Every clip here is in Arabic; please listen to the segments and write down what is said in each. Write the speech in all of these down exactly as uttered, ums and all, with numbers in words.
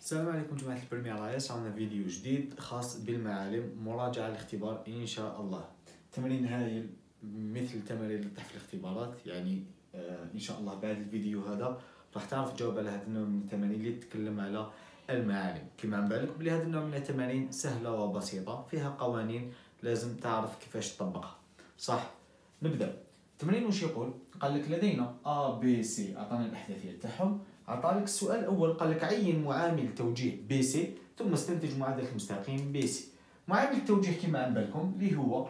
السلام عليكم جماعة البريميرايات. عندنا فيديو جديد خاص بالمعالم، مراجعة الاختبار إن شاء الله. تمرين هايل مثل تمارين اللي في الاختبارات، يعني آه إن شاء الله بعد الفيديو هذا راح تعرف تجاوب على هذا النوع من التمارين اللي تتكلم على المعالم. كما عم بالك بلي هذا النوع من التمارين سهلة وبسيطة، فيها قوانين لازم تعرف كيفاش تطبقها صح. نبدأ. التمرين واش يقول؟ قال لك لدينا A B C، عطانا الأحداثيات تاعهم. عطالك السؤال الأول قال لك عين معامل توجيه بي سي ثم استنتج معادلة المستقيم بي سي. معامل التوجيه كما عم بالكم اللي هو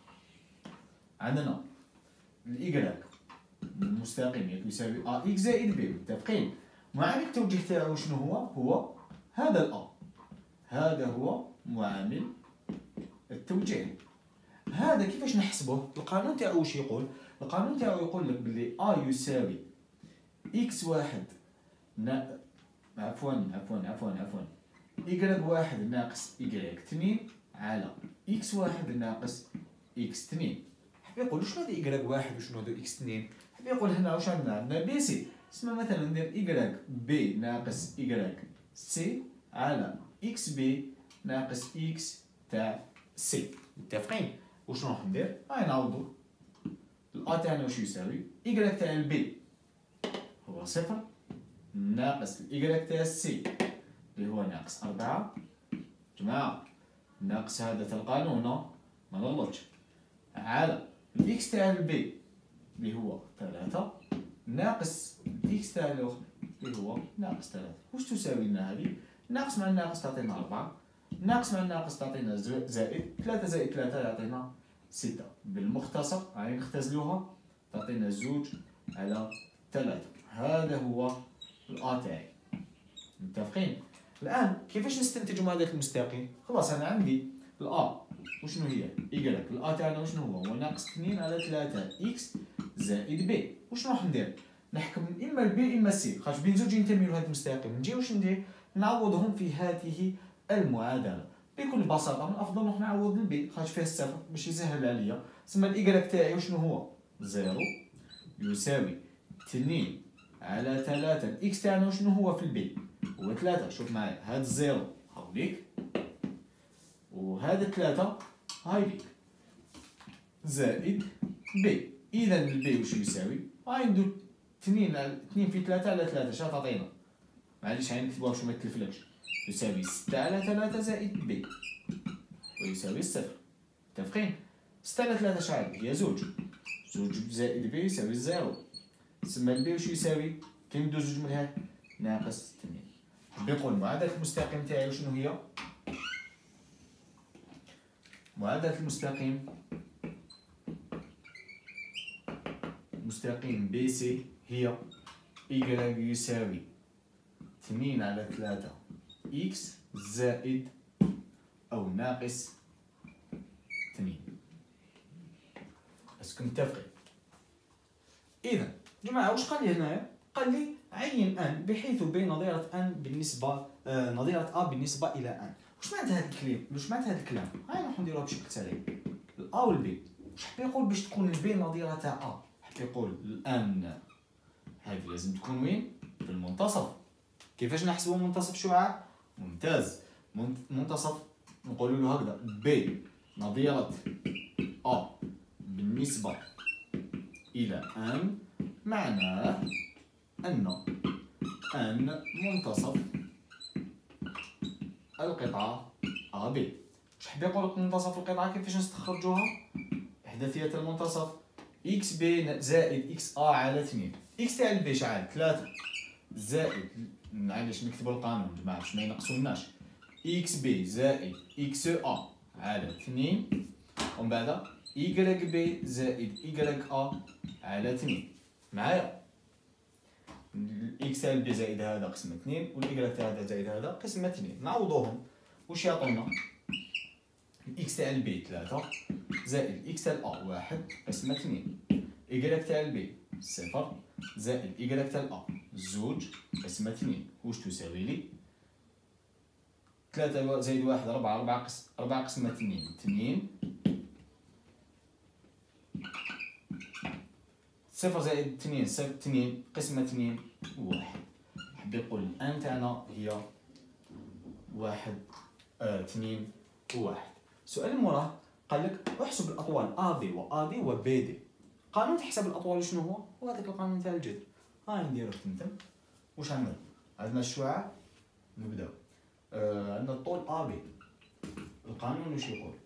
عندنا الإيكغيك المستقيم يساوي أ إكس زائد بي، متفقين؟ معامل التوجيه تاعو شنو هو؟ هو هذا الأ، هذا هو معامل التوجيه. هذا كيفاش نحسبه؟ القانون تاعو واش يقول؟ القانون تاعو يقول لك بلي أ يساوي إكس واحد نا... عفوا عفوا عفوا عفوا إيكغيك واحد ناقص إيكغيك اثنين على إكس واحد ناقص إكس اثنين. حاب يقول شنو هذا إيكغيك واحد وشنو هذا إكس اثنين؟ حاب يقول هنا واش عندنا؟ عندنا بي سي، تسمى مثلا ندير إيكغيك بي ناقص إيكغيك سي على إكس بي ناقص إكس تاع سي، متفقين؟ وشنو راح ندير؟ هاي نعوضو الأ تاعنا واش يساوي؟ إيكغيك تاع البي هو صفر ناقص الإيكغيك تاع السي اللي هو ناقص أربعة. جماعة ناقص هذا تاع القانون ما نغلطش، على الإكس تاع البي اللي هو ثلاثة ناقص الإكس تاع الأخر اللي هو ناقص ثلاثة. واش تساوي لنا هذه؟ ناقص مع الناقص تعطينا أربعة، ناقص مع الناقص تعطينا زائد، ثلاثة زائد ثلاثة يعطينا ستة. بالمختصر هاي نختزلوها تعطينا زوج على ثلاثة. هذا هو الأ تاعي، متفقين؟ الآن كيفاش نستنتج معادلة المستقيم؟ خلاص أنا عندي الأ وشنو هي؟ إيكغيك، الأ تاعنا وشنو هو؟ هو ناقص اثنين على ثلاثة إكس زائد بي. وشنو راح ندير؟ نحكم إما البي إما السي، خاطر بين زوج ينتميو لهذا المستقيم، نجي واش ندير؟ نعوضهم في هذه المعادلة. بكل بساطة من الأفضل نروح نعوض البي خاطر فيه الصفر باش يسهل عليا. تسمى الإيكغيك تاعي وشنو هو؟ زيرو يساوي اثنين على ثلاثة. الإكس تاعنا وشنو هو في البي؟ هو ثلاثة. شوف معايا هاد الزيرو هاوليك وهاد ثلاثة هايليك زائد بي. إذا البي واش يساوي؟ هاي ندو اثنين اثنين في ثلاثة على ثلاثة شنو تعطينا؟ معليش هاي نكتبوها باش ما تلفلكش. يساوي ستة على ثلاثة زائد بي ويساوي صفر، متفقين؟ ستة على ثلاثة شحال؟ هي زوج، زوج زائد بي يساوي زيرو. تسمى البي واش يساوي؟ كي ندوز زوج من هاد ناقص اثنين. حاب يقول معادلة المستقيم تاعي وشنو هي؟ معادلة المستقيم مستقيم بي سي هي إيكغيك يساوي اثنين على ثلاثة إكس زائد أو ناقص اثنين. اسكو متفقين؟ إذا جماعة واش قال لي هنايا؟ قال لي عين ان بحيث بين نظيرة ان بالنسبة آه نظيرة ا بالنسبة إلى ان. واش معنات هذا الكلام؟ واش معنات هذا الكلام؟ هاي نروحو نديروها بشكل سريع. الأ والبي، واش حاب يقول باش تكون البي نظيرة تاع ا؟ حاب يقول الان هذه لازم تكون وين؟ في المنتصف. كيفاش نحسبوا منتصف شعاع؟ ممتاز. منتصف نقولوا له هكذا بي نظيرة ا بالنسبة إلى ان، معناه أن أن منتصف القطعة أ بي. واش حاب يقول لك منتصف القطعة كيفاش نستخرجوها؟ إحداثيات المنتصف إكس بي زائد إكس أ على اثنين. إكس تاع البي شحال؟ ثلاثة زائد، معليش نكتبو القانون جماعة باش ما ينقصولناش، إكس بي زائد إكس أ على اثنين ومن بعد إيكغيك بي زائد إيكغيك أ على اثنين. معايا؟ الإكس تاع البي زائد هذا قسمة اثنين والإيكغيك تاع هذا زائد هذا قسمة اثنين. نعوضوهم واش يعطونا؟ الإكس تاع البي ثلاثة زائد الإكس تاع الأ واحد قسمة اثنين، إيكغيك تاع البي صفر زائد إيكغيك تاع الأ زوج قسمة اثنين. واش تساوي لي؟ ثلاثة زائد واحد ربعة، ربعة قسم ربعة قسمة اثنين اثنين، صفر زائد اثنين صفر اثنين قسمة اثنين واحد. حاب يقول الآن تاعنا هي واحد آه اثنين وواحد. السؤال اللي موراه قال لك احسب الاطوال ا بي و ا دي و بي دي. قانون تحسب الاطوال شنو هو؟ هو هذاك القانون تاع الجذر. ها نديرو تمتم. واش عندنا؟ عندنا الشعاع. نبداو. آه عندنا الطول ا بي. القانون واش يقول؟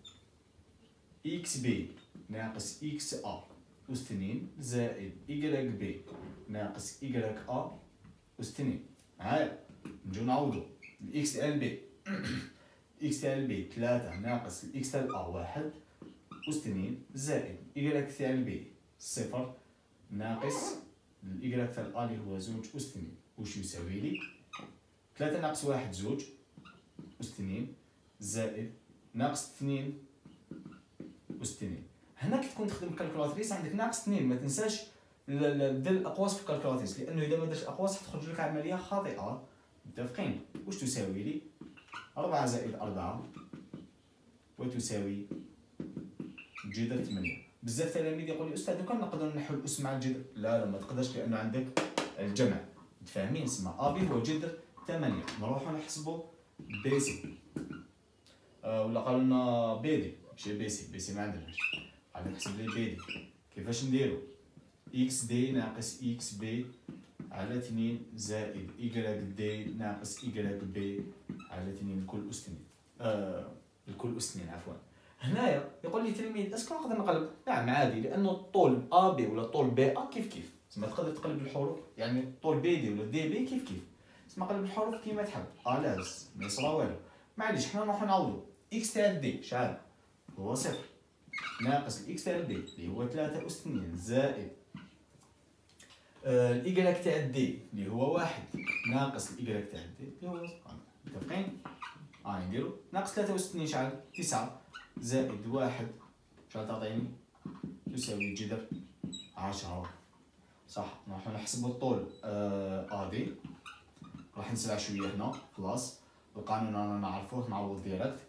اكس بي ناقص اكس ا أس اثنين زائد إيكغيك بي ناقص إيكغيك أ أس اثنين. معايا نجيو نعوضو الإكس تاع البي. إكس تاع البي ثلاثة ناقص الإكس تاع الأ واحد أس اثنين زائد إيكغيك تاع البي صفر ناقص الإيكغيك تاع الأ اللي هو زوج أس اثنين. واش يساوي لي؟ ثلاثة ناقص واحد زوج أس اثنين زائد ناقص اثنين أس اثنين. هنا كي تكون تخدم كالكولاتريس عندك ناقص اثنين، ما تنساش دير الاقواس في الكالكولاتريس، لانه اذا ما درتش الاقواس تخرج لك عمليه خاطئه. متفقين؟ واش تساوي لي؟ أربعة زائد أربعة وتساوي جذر ثمانية. بزاف تلاميذ يقول لي استاذ دوكا نقدر نحل الاس مع الجذر. لا لا ما تقدرش، لانه عندك الجمع. متفاهمين؟ سما ا بي هو جذر ثمانية. نروحو نحسبو بي سي. أه ولا قالوا لنا بي دي ماشي بي سي. بي سي ما عندناش. غادي نحسب لي بي دي. كيفاش نديرو؟ اكس دي ناقص اكس بي على اثنين زائد إيكغيك دي ناقص إيكغيك بي على اثنين الكل أس اثنين. آه الكل أس اثنين عفوا. هنايا يقول لي تلميذ اسكو نقدر نقلب؟ نعم عادي، لأنه الطول أ بي ولا الطول بي أ كيف كيف. تسمى تقدر تقلب الحروف، يعني الطول بي دي ولا دي بي كيف كيف. تسمى قلب الحروف كيما تحب. أ لاز ما يصرا والو. معليش حنا نروحو نعوضو. إكس تاع دي شحال؟ هو صفر ناقص الإكس تاع البي اللي هو ثلاثة أس اثنين زائد الإيكغيك تاع الدي اللي هو واحد ناقص الإيكغيك تاع الدي اللي هو متفقين؟ ها نديرو ناقص ثلاثة أس اثنين شحال؟ تسعة زائد واحد شحال تعطيني؟ تساوي جذر عشرة. صح. نروحو نحسبو الطول أ دي. راح نسرع شوية هنا خلاص. القانون رانا نعرفوه نعوض ديريكت.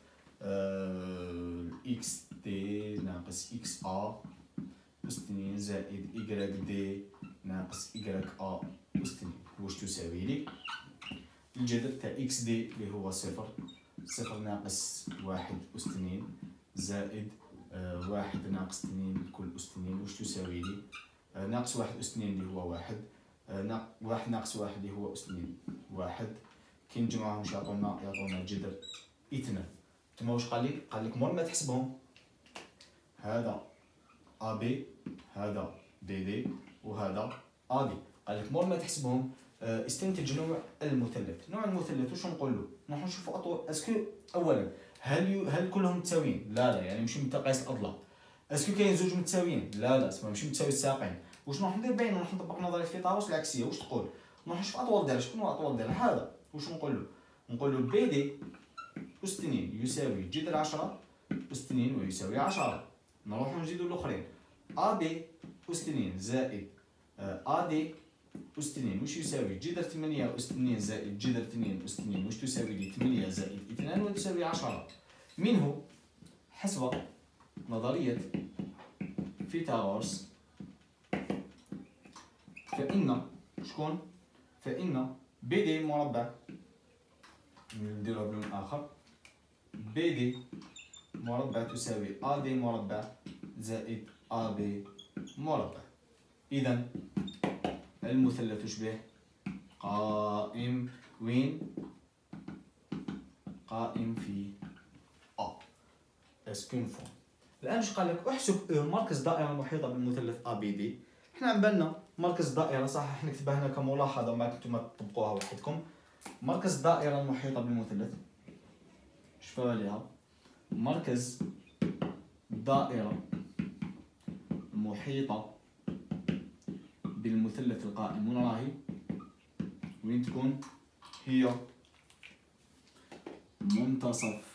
إكس دي ناقص إكس أ أس اثنين زائد إيكغيك دي ناقص إيكغيك أ أس اثنين. واش تساوي لي؟ الجذر تاع إكس دي اللي هو صفر صفر ناقص واحد أس اثنين زائد آه واحد ناقص اثنين الكل أس اثنين. واش تساوي لي؟ آه ناقص واحد أس اثنين اللي هو واحد آه ناق واحد ناقص واحد اللي هو أس اثنين واحد. كي نجمعوهم واش يعطونا؟ يعطونا جذر اثنان. تما واش قال لي؟ قال لك مور ما تحسبهم هذا أ بي هذا بي دي وهذا أ دي. قال لك مور ما تحسبهم استنتج نوع المثلث. نوع المثلث واش نقول له؟ نروحو نشوفو اطول. اسكو اولا هل ي... هل كلهم متساويين؟ لا لا، يعني ماشي متقايس الاضلاع. اسكو كاين زوج متساويين؟ لا لا، اسمها ماشي متساوي الساقين. واش نروح ندير باين؟ نروح نطبق نظريه فيثاغورس العكسيه. واش تقول؟ نروح نشوف اطول ديالها. شكون هو اطول ديالها؟ هذا. واش نقول له؟ نقول له بي دي أس اثنين يساوي جذر عشرة أس اثنين ويساوي عشرة. نروحو نزيدو الاخرين. أ بي أس اثنين زائد أ دي أس اثنين واش يساوي؟ جذر ثمانية أس اثنين زائد جذر اثنين أس اثنين واش تساوي لي؟ ثمانية زائد اثنان وتساوي عشرة. منه حسب نظرية فيثاغورس فإن شكون؟ فإن بي دي مربع، نديروها بلون آخر، بي دي مربع تساوي أ دي مربع زائد أ بي مربع. إذا المثلث يشبه قائم وين؟ قائم في أ. اسكون فون. الآن واش قال لك؟ احسب مركز دائرة المحيطة بالمثلث أ بي دي. حنا عن بالنا مركز دائرة صح، حنا نكتبها هنا كملاحظة ما كنتم تطبقوها وحدكم. مركز دائرة المحيطة بالمثلث شوفوا عليها. مركز دائرة محيطة بالمثلث القائم وين راهي؟ وين تكون؟ هي منتصف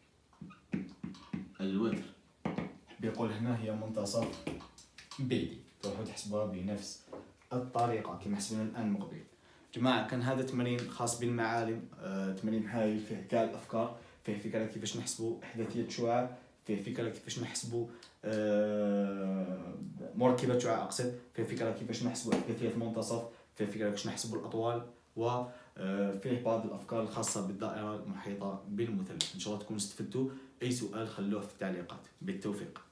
الوتر. بيقول هنا هي منتصف بي دي. تروحوا تحسبوها بنفس الطريقة كما حسبنا الآن مقبل. جماعة كان هذا تمرين خاص بالمعالم. آه، تمرين هايل فيه كاع الأفكار، فيه فكرة كيفاش نحسبوا إحداثية شعاع، فيه فكرة كيفاش نحسبوا آه مركبة شعاع أقصد، فيه فكرة كيفاش نحسبوا إحداثية منتصف، فيه فكرة كيفاش نحسبوا الأطوال و فيه بعض الافكار الخاصه بالدائره المحيطه بالمثلث. ان شاء الله تكونوا استفدتوا. اي سؤال خلوه في التعليقات. بالتوفيق.